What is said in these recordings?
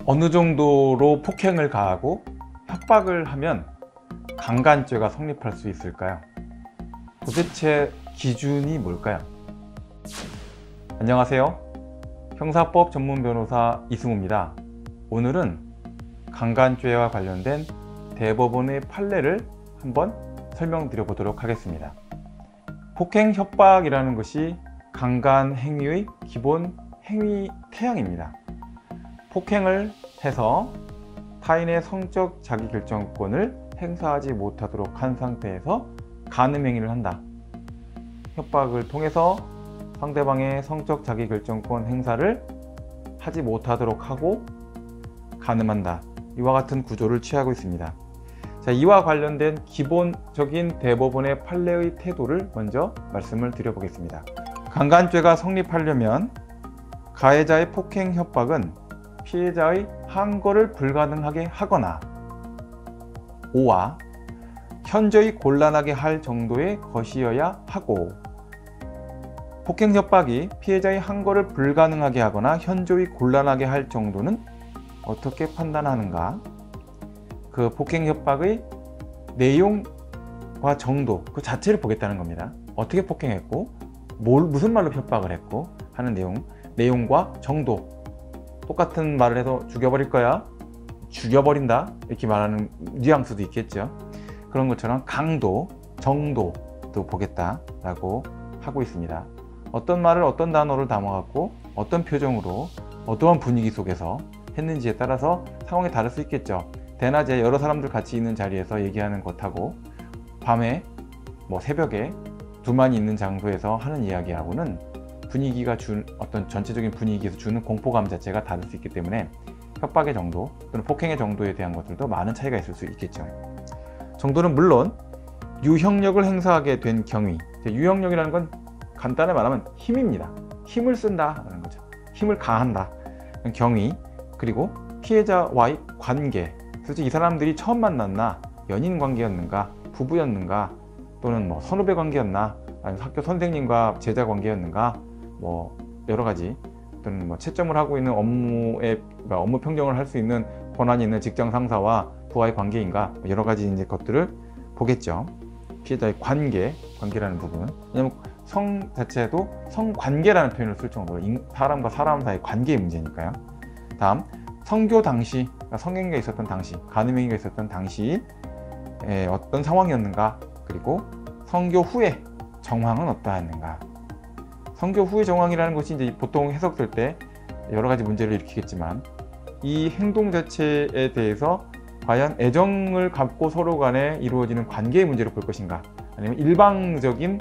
어느 정도로 폭행을 가하고 협박을 하면 강간죄가 성립할 수 있을까요? 도대체 기준이 뭘까요? 안녕하세요. 형사법 전문 변호사 이승우입니다. 오늘은 강간죄와 관련된 대법원의 판례를 한번 설명드려 보도록 하겠습니다. 폭행 협박이라는 것이 강간 행위의 기본 행위 태양입니다. 폭행을 해서 타인의 성적 자기결정권을 행사하지 못하도록 한 상태에서 간음 행위를 한다. 협박을 통해서 상대방의 성적 자기결정권 행사를 하지 못하도록 하고 간음한다. 이와 같은 구조를 취하고 있습니다. 자, 이와 관련된 기본적인 대법원의 판례의 태도를 먼저 말씀을 드려보겠습니다. 강간죄가 성립하려면 가해자의 폭행 협박은 피해자의 항거를 불가능하게 하거나 5와 현저히 곤란하게 할 정도의 것이어야 하고, 폭행 협박이 피해자의 항거를 불가능하게 하거나 현저히 곤란하게 할 정도는 어떻게 판단하는가? 그 폭행 협박의 내용과 정도 그 자체를 보겠다는 겁니다. 어떻게 폭행했고 무슨 말로 협박을 했고 하는 내용과 정도. 똑같은 말을 해서 죽여버릴 거야, 죽여버린다 이렇게 말하는 뉘앙스도 있겠죠. 그런 것처럼 강도, 정도도 보겠다라고 하고 있습니다. 어떤 말을 어떤 단어를 담아갖고 어떤 표정으로 어떠한 분위기 속에서 했는지에 따라서 상황이 다를 수 있겠죠. 대낮에 여러 사람들 같이 있는 자리에서 얘기하는 것하고 밤에 새벽에 둘만이 있는 장소에서 하는 이야기하고는 분위기가 어떤 전체적인 분위기에서 주는 공포감 자체가 다를 수 있기 때문에 협박의 정도 또는 폭행의 정도에 대한 것들도 많은 차이가 있을 수 있겠죠. 정도는 물론 유형력을 행사하게 된 경위, 유형력이라는 건 간단히 말하면 힘입니다. 힘을 쓴다라는 거죠. 힘을 가한다. 경위, 그리고 피해자와의 관계, 솔직히 이 사람들이 처음 만났나, 연인 관계였는가, 부부였는가, 또는 선후배 관계였나, 아니면 학교 선생님과 제자 관계였는가, 여러 가지, 또는 채점을 하고 있는 업무 평정을 할 수 있는 권한이 있는 직장 상사와 부하의 관계인가, 여러 가지 것들을 보겠죠. 피해자의 관계라는 부분. 왜냐면 성 자체도 성관계라는 표현을 쓸 정도로 사람과 사람 사이의 관계의 문제니까요. 다음, 성교 당시, 성행위가 있었던 당시, 간음행위가 있었던 당시 어떤 상황이었는가, 그리고 성교 후에 정황은 어떠했는가. 성교 후의 정황이라는 것이 이제 보통 해석될 때 여러 가지 문제를 일으키겠지만, 이 행동 자체에 대해서 과연 애정을 갖고 서로 간에 이루어지는 관계의 문제로 볼 것인가, 아니면 일방적인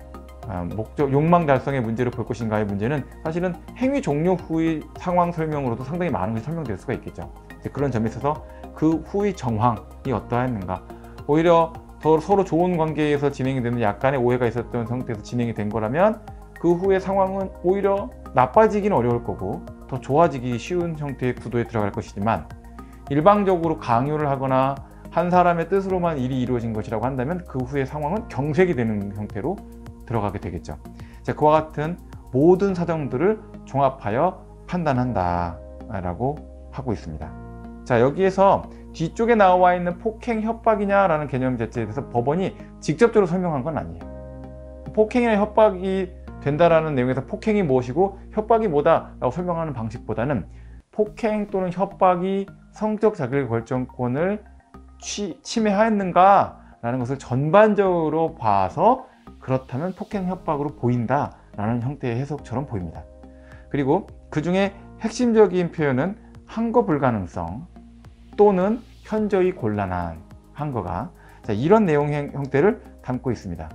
목적, 욕망 달성의 문제로 볼 것인가의 문제는 사실은 행위 종료 후의 상황 설명으로도 상당히 많은 것이 설명될 수가 있겠죠. 그런 점에 있어서 그 후의 정황이 어떠했는가, 오히려 더 서로 좋은 관계에서 진행이 되는 약간의 오해가 있었던 상태에서 진행이 된 거라면 그 후의 상황은 오히려 나빠지기는 어려울 거고 더 좋아지기 쉬운 형태의 구도에 들어갈 것이지만, 일방적으로 강요를 하거나 한 사람의 뜻으로만 일이 이루어진 것이라고 한다면 그 후의 상황은 경색이 되는 형태로 들어가게 되겠죠. 자, 그와 같은 모든 사정들을 종합하여 판단한다 라고 하고 있습니다. 자, 여기에서 뒤쪽에 나와 있는 폭행 협박이냐라는 개념 자체에 대해서 법원이 직접적으로 설명한 건 아니에요. 폭행이나 협박이 된다라는 내용에서 폭행이 무엇이고 협박이 뭐다 라고 설명하는 방식보다는 폭행 또는 협박이 성적 자기결정권을 침해하였는가 라는 것을 전반적으로 봐서 그렇다면 폭행 협박으로 보인다 라는 형태의 해석처럼 보입니다. 그리고 그 중에 핵심적인 표현은 항거 불가능성 또는 현저히 곤란한 항거가, 이런 내용 형태를 담고 있습니다.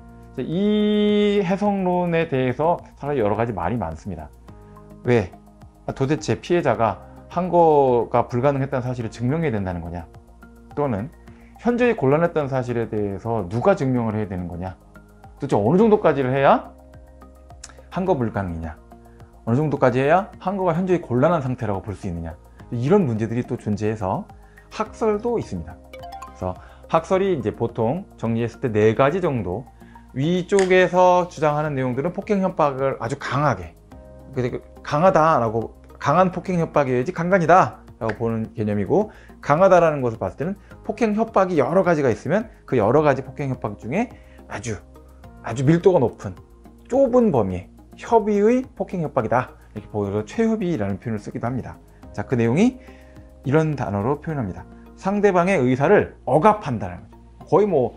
이 해석론에 대해서 사실 여러 가지 말이 많습니다. 왜? 도대체 피해자가 항거가 불가능했다는 사실을 증명해야 된다는 거냐, 또는 현저히 곤란했다는 사실에 대해서 누가 증명을 해야 되는 거냐, 도대체 어느 정도까지를 해야 항거 불가능이냐, 어느 정도까지 해야 항거가 현저히 곤란한 상태라고 볼 수 있느냐, 이런 문제들이 또 존재해서 학설도 있습니다. 그래서 학설이 이제 보통 정리했을 때 4가지 정도, 위쪽에서 주장하는 내용들은 폭행 협박을 아주 강하게, 강하다라고 강한 폭행 협박이어야지 강간이다 라고 보는 개념이고, 강하다라는 것을 봤을 때는 폭행 협박이 여러 가지가 있으면 그 여러 가지 폭행 협박 중에 아주 밀도가 높은 좁은 범위의 협의의 폭행 협박이다, 이렇게 보여서 최협의라는 표현을 쓰기도 합니다. 자, 그 내용이 이런 단어로 표현합니다. 상대방의 의사를 억압한다는 거죠. 거의 뭐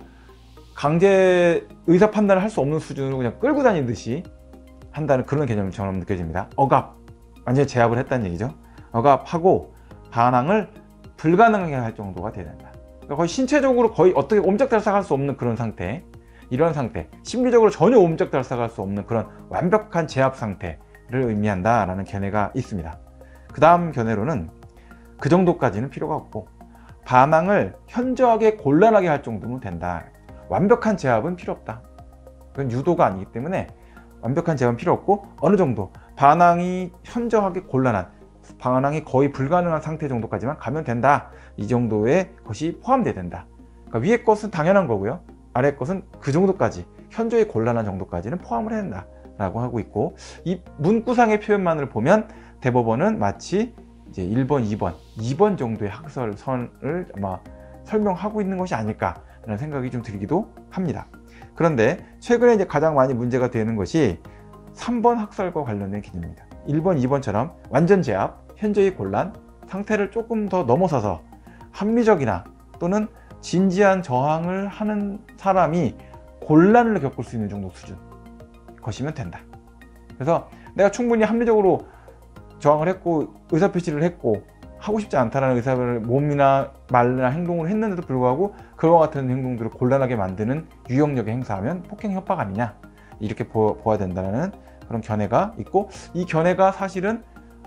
강제 의사 판단을 할 수 없는 수준으로 그냥 끌고 다니듯이 한다는 그런 개념처럼 느껴집니다. 억압, 완전히 제압을 했다는 얘기죠. 억압하고 반항을 불가능하게 할 정도가 돼야 된다. 그러니까 거의 신체적으로 거의 어떻게 옴짝달싹할 수 없는 그런 상태, 이런 상태, 심리적으로 전혀 옴짝달싹할 수 없는 그런 완벽한 제압 상태를 의미한다라는 견해가 있습니다. 그 다음 견해로는 그 정도까지는 필요가 없고 반항을 현저하게 곤란하게 할 정도면 된다. 완벽한 제압은 필요 없다. 그건 유도가 아니기 때문에 완벽한 제압은 필요 없고 어느 정도 반항이 현저하게 곤란한, 반항이 거의 불가능한 상태 정도까지만 가면 된다. 이 정도의 것이 포함돼야 된다. 그러니까 위의 것은 당연한 거고요, 아래 것은 그 정도까지, 현저히 곤란한 정도까지는 포함을 해야 된다 라고 하고 있고, 이 문구상의 표현만을 보면 대법원은 마치 이제 1번, 2번 정도의 학설선을 아마 설명하고 있는 것이 아닐까라는 생각이 좀 들기도 합니다. 그런데 최근에 이제 가장 많이 문제가 되는 것이 3번 학설과 관련된 개념입니다. 1번, 2번처럼 완전 제압, 현저히 곤란, 상태를 조금 더 넘어서서 합리적이나 또는 진지한 저항을 하는 사람이 곤란을 겪을 수 있는 정도 수준 것이면 된다. 그래서 내가 충분히 합리적으로 저항을 했고 의사표시를 했고 하고 싶지 않다는 의사를 몸이나 말이나 행동을 했는데도 불구하고 그와 같은 행동들을 곤란하게 만드는 유형력의 행사하면 폭행 협박 아니냐, 이렇게 보아야 된다는 그런 견해가 있고, 이 견해가 사실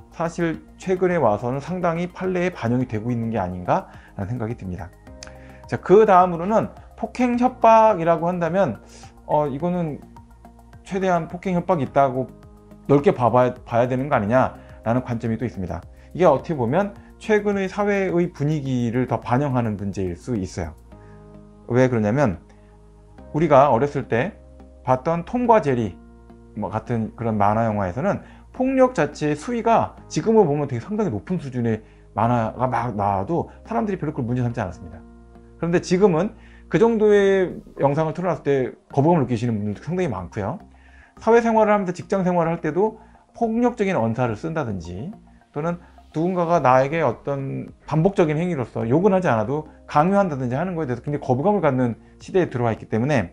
최근에 와서는 상당히 판례에 반영이 되고 있는 게 아닌가 라는 생각이 듭니다. 자, 그 다음으로는 폭행 협박이라고 한다면 이거는 최대한 폭행 협박이 있다고 넓게 봐야 되는 거 아니냐 라는 관점이 또 있습니다. 이게 어떻게 보면 최근의 사회의 분위기를 더 반영하는 문제일 수 있어요. 왜 그러냐면 우리가 어렸을 때 봤던 톰과 제리 같은 그런 만화 영화에서는 폭력 자체의 수위가 지금으로 보면 되게 상당히 높은 수준의 만화가 막 나와도 사람들이 별로 그걸 문제 삼지 않았습니다. 그런데 지금은 그 정도의 영상을 틀어놨을 때 거부감을 느끼시는 분들도 상당히 많고요. 사회생활을 하면서 직장생활을 할 때도 폭력적인 언사를 쓴다든지 또는 누군가가 나에게 어떤 반복적인 행위로서 욕은 하지 않아도 강요한다든지 하는 거에 대해서 굉장히 거부감을 갖는 시대에 들어와 있기 때문에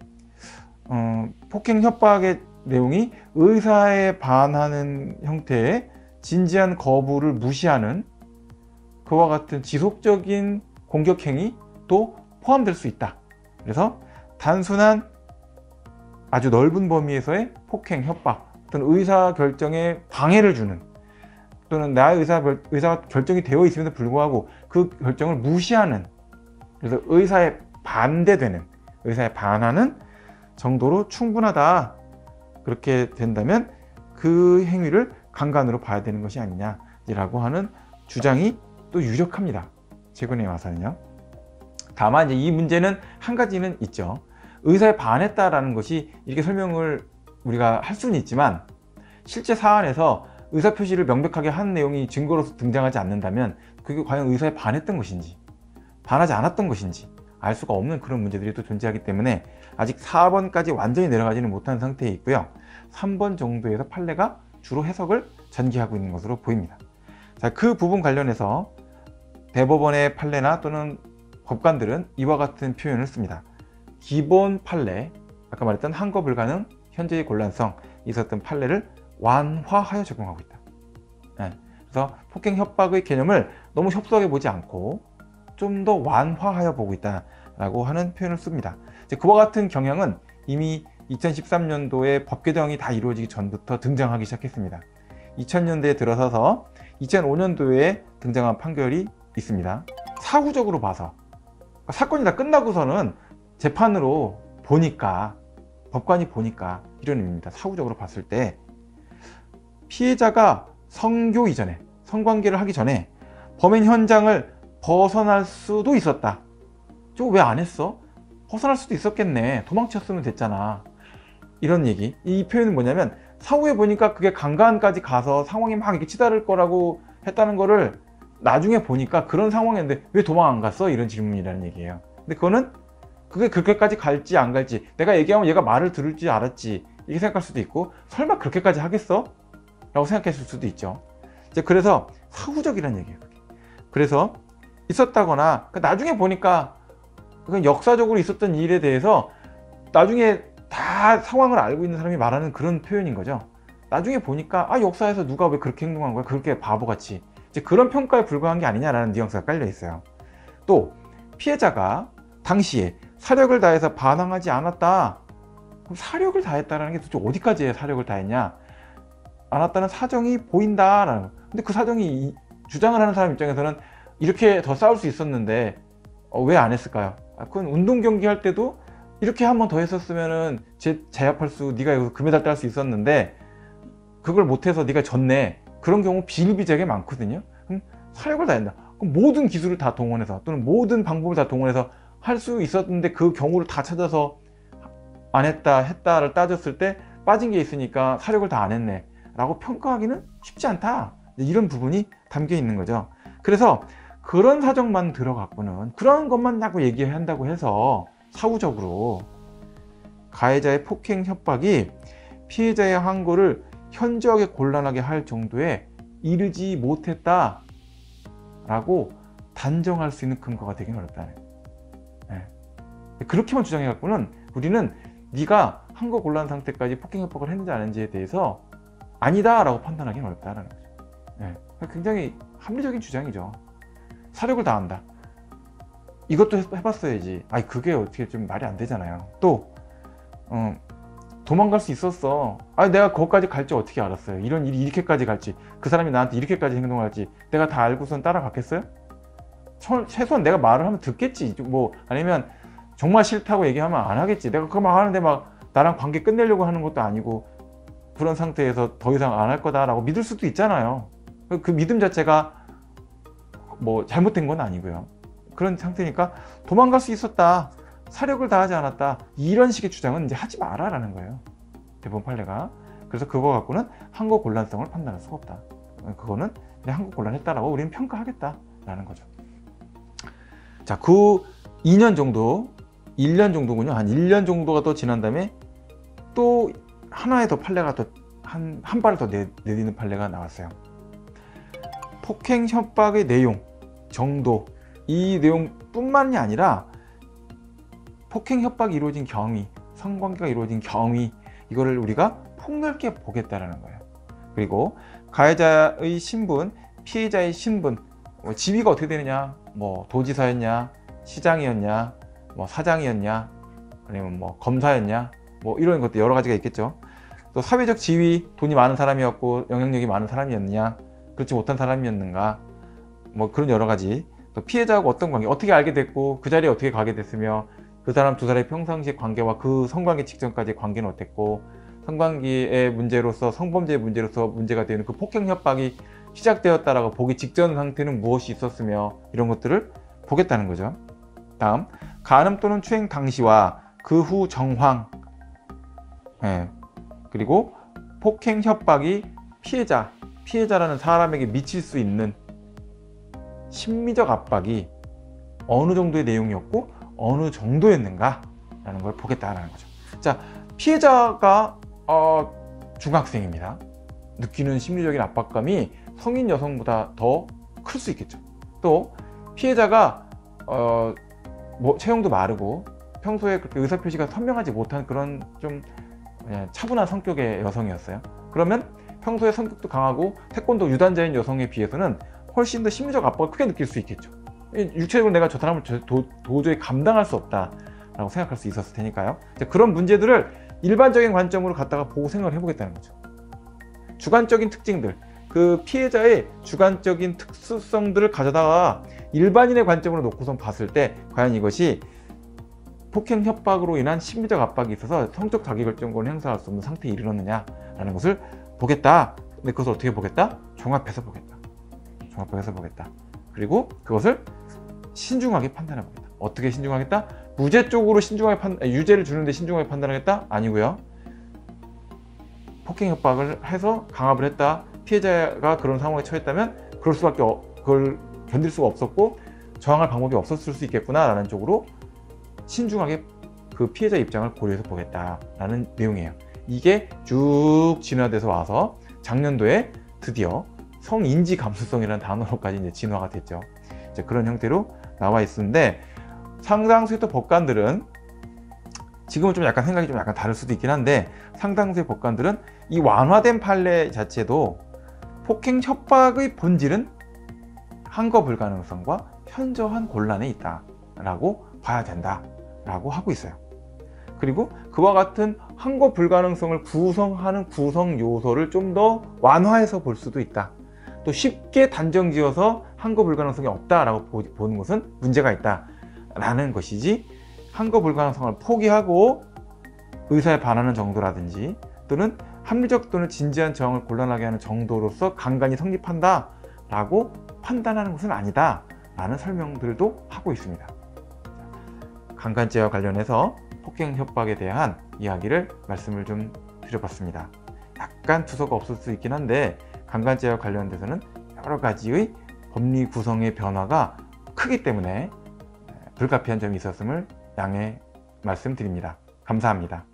폭행 협박의 내용이 의사에 반하는 형태의 진지한 거부를 무시하는 그와 같은 지속적인 공격 행위도 포함될 수 있다. 그래서 단순한 아주 넓은 범위에서의 폭행, 협박 또는 의사 결정에 방해를 주는 또는 나의 의사 결정이 되어 있음에도 불구하고 그 결정을 무시하는, 그래서 의사에 반대되는, 의사에 반하는 정도로 충분하다. 그렇게 된다면 그 행위를 강간으로 봐야 되는 것이 아니냐라고 하는 주장이 또 유력합니다. 최근에 와서는요. 다만 이제 이 문제는 한 가지는 있죠. 의사에 반했다라는 것이 이렇게 설명을 우리가 할 수는 있지만 실제 사안에서 의사표시를 명백하게 한 내용이 증거로서 등장하지 않는다면 그게 과연 의사에 반했던 것인지 반하지 않았던 것인지 알 수가 없는 그런 문제들이 또 존재하기 때문에 아직 4번까지 완전히 내려가지는 못한 상태에 있고요. 3번 정도에서 판례가 주로 해석을 전개하고 있는 것으로 보입니다. 자, 그 부분 관련해서 대법원의 판례나 또는 법관들은 이와 같은 표현을 씁니다. 기본 판례, 아까 말했던 항거 불가능, 현재의 곤란성 있었던 판례를 완화하여 적용하고 있다. 그래서 폭행 협박의 개념을 너무 협소하게 보지 않고 좀 더 완화하여 보고 있다라고 하는 표현을 씁니다. 이제 그와 같은 경향은 이미 2013년도에 법 개정이 다 이루어지기 전부터 등장하기 시작했습니다. 2000년대에 들어서서 2005년도에 등장한 판결이 있습니다. 사후적으로 봐서 사건이 다 끝나고서는 재판으로 보니까, 법관이 보니까 이런 의미입니다. 사후적으로 봤을 때 피해자가 성교 이전에, 성관계를 하기 전에 범행 현장을 벗어날 수도 있었다. 저거 왜 안 했어? 벗어날 수도 있었겠네. 도망쳤으면 됐잖아. 이런 얘기. 이 표현은 뭐냐면 사후에 보니까 그게 강간까지 가서 상황이 막 이렇게 치달을 거라고 했다는 거를 나중에 보니까 그런 상황이었는데 왜 도망 안 갔어? 이런 질문이라는 얘기예요. 근데 그게 그렇게까지 갈지 안 갈지, 내가 얘기하면 얘가 말을 들을지 알았지, 이렇게 생각할 수도 있고, 설마 그렇게까지 하겠어? 라고 생각했을 수도 있죠. 이제 그래서 사후적이라는 얘기예요. 그래서 있었다거나 나중에 보니까 그건 역사적으로 있었던 일에 대해서 나중에 다 상황을 알고 있는 사람이 말하는 그런 표현인 거죠. 나중에 보니까 역사에서 누가 왜 그렇게 행동한 거야? 그렇게 바보같이. 이제 그런 평가에 불과한 게 아니냐라는 뉘앙스가 깔려 있어요. 또 피해자가 당시에 사력을 다해서 반항하지 않았다. 그럼 사력을 다했다라는 게 도대체 어디까지의 사력을 다했냐? 않았다는 사정이 보인다라는 거. 근데 그 사정이 주장을 하는 사람 입장에서는 이렇게 더 싸울 수 있었는데 왜 안 했을까요? 그건 운동 경기 할 때도 이렇게 한 번 더 했었으면은 제압할 수, 네가 여기서 금메달 딸 수 있었는데 그걸 못해서 네가 졌네. 그런 경우 비일비재하게 많거든요. 그럼 사력을 다한다. 그럼 모든 기술을 다 동원해서 또는 모든 방법을 다 동원해서 할 수 있었는데 그 경우를 다 찾아서 안 했다, 했다를 따졌을 때 빠진 게 있으니까 사력을 다 안 했네 라고 평가하기는 쉽지 않다. 이런 부분이 담겨 있는 거죠. 그래서 그런 사정만 들어갖고는, 그런 것만 자꾸 얘기한다고 해서 사후적으로 가해자의 폭행 협박이 피해자의 항고를 현저하게 곤란하게 할 정도에 이르지 못했다 라고 단정할 수 있는 근거가 되긴 어렵다는 거예요. 네. 그렇게만 주장해갖고는 우리는 네가 항고 곤란 상태까지 폭행 협박을 했는지 안 했는지에 대해서 아니다 라고 판단하기는 어렵다는 거죠. 네. 굉장히 합리적인 주장이죠. 사력을 다한다. 이것도 해봤어야지. 그게 어떻게 좀 말이 안 되잖아요. 또 도망갈 수 있었어. 내가 거기까지 갈지 어떻게 알았어요? 이런 일이 이렇게까지 갈지, 그 사람이 나한테 이렇게까지 행동할지 내가 다 알고선 따라갔겠어요? 최소한 내가 말을 하면 듣겠지. 뭐 아니면 정말 싫다고 얘기하면 안 하겠지. 내가 그거 막 하는데 막 나랑 관계 끝내려고 하는 것도 아니고 그런 상태에서 더 이상 안 할 거다라고 믿을 수도 있잖아요. 그 믿음 자체가 뭐 잘못된 건 아니고요. 그런 상태니까 도망갈 수 있었다, 사력을 다하지 않았다, 이런 식의 주장은 이제 하지 마라라는 거예요, 대법원 판례가. 그래서 그거 갖고는 항고 곤란성을 판단할 수가 없다. 그거는 그냥 항고 곤란했다라고 우리는 평가하겠다라는 거죠. 자, 그 2년 정도, 1년 정도군요. 한 1년 정도가 더 지난 다음에 또 하나의 더 판례가 더 한 발을 더 내딛는 판례가 나왔어요. 폭행 협박의 내용, 정도, 이 내용뿐만이 아니라 폭행 협박이 이루어진 경위, 성관계가 이루어진 경위, 이거를 우리가 폭넓게 보겠다라는 거예요. 그리고 가해자의 신분, 피해자의 신분, 지위가 어떻게 되느냐, 뭐 도지사였냐, 시장이었냐, 뭐 사장이었냐, 아니면 뭐 검사였냐, 뭐 이런 것도 여러 가지가 있겠죠. 또 사회적 지위, 돈이 많은 사람이었고 영향력이 많은 사람이었느냐, 그렇지 못한 사람이었는가, 뭐 그런 여러 가지. 또 피해자하고 어떤 관계, 어떻게 알게 됐고 그 자리에 어떻게 가게 됐으며 그 사람 두 사람의 평상시 관계와 그 성관계 직전까지 관계는 어땠고, 성관계의 문제로서, 성범죄의 문제로서 문제가 되는 그 폭행 협박이 시작되었다라고 보기 직전 상태는 무엇이 있었으며, 이런 것들을 보겠다는 거죠. 다음, 간음 또는 추행 당시와 그 후 정황, 그리고 폭행 협박이 피해자라는 사람에게 미칠 수 있는 심리적 압박이 어느 정도의 내용이었고 어느 정도였는가 라는 걸 보겠다는 거죠. 자, 피해자가 중학생입니다. 느끼는 심리적인 압박감이 성인 여성보다 더 클 수 있겠죠. 또 피해자가 뭐 체형도 마르고 평소에 그렇게 의사표시가 선명하지 못한 그런 좀 차분한 성격의 여성이었어요. 그러면 평소에 성격도 강하고 태권도 유단자인 여성에 비해서는 훨씬 더 심리적 압박을 크게 느낄 수 있겠죠. 육체적으로 내가 저 사람을 도저히 감당할 수 없다라고 생각할 수 있었을 테니까요. 그런 문제들을 일반적인 관점으로 갖다가 보고 생각을 해보겠다는 거죠. 주관적인 특징들, 그 피해자의 주관적인 특수성들을 가져다가 일반인의 관점으로 놓고선 봤을 때 과연 이것이 폭행 협박으로 인한 심리적 압박이 있어서 성적 자기결정권을 행사할 수 없는 상태에 이르렀느냐라는 것을 보겠다. 근데 그것을 어떻게 보겠다? 종합해서 보겠다. 종합해서 보겠다. 그리고 그것을 신중하게 판단해 보겠다. 어떻게 신중하겠다? 무죄 쪽으로 유죄를 주는데 신중하게 판단하겠다? 아니고요. 폭행 협박을 해서 강압을 했다. 피해자가 그런 상황에 처했다면 그럴 수밖에 그걸 견딜 수가 없었고 저항할 방법이 없었을 수 있겠구나 라는 쪽으로 신중하게 그 피해자 입장을 고려해서 보겠다라는 내용이에요. 이게 쭉 진화돼서 와서 작년도에 드디어 성인지 감수성이라는 단어로까지 이제 진화가 됐죠. 이제 그런 형태로 나와 있는데, 상당수의 또 법관들은 지금은 좀 약간 생각이 좀 약간 다를 수도 있긴 한데, 상당수의 법관들은 이 완화된 판례 자체도 폭행 협박의 본질은 항거 불가능성과 현저한 곤란에 있다라고 봐야 된다라고 하고 있어요. 그리고 그와 같은 항거 불가능성을 구성하는 구성 요소를 좀 더 완화해서 볼 수도 있다. 또 쉽게 단정 지어서 항거 불가능성이 없다라고 보는 것은 문제가 있다라는 것이지, 항거 불가능성을 포기하고 의사에 반하는 정도라든지 또는 합리적 또는 진지한 저항을 곤란하게 하는 정도로서 강간이 성립한다라고 판단하는 것은 아니다라는 설명들도 하고 있습니다. 강간죄와 관련해서 폭행 협박에 대한 이야기를 말씀을 좀 드려봤습니다. 약간 두서가 없을 수 있긴 한데, 강간죄와 관련돼서는 여러 가지의 법리 구성의 변화가 크기 때문에 불가피한 점이 있었음을 양해 말씀드립니다. 감사합니다.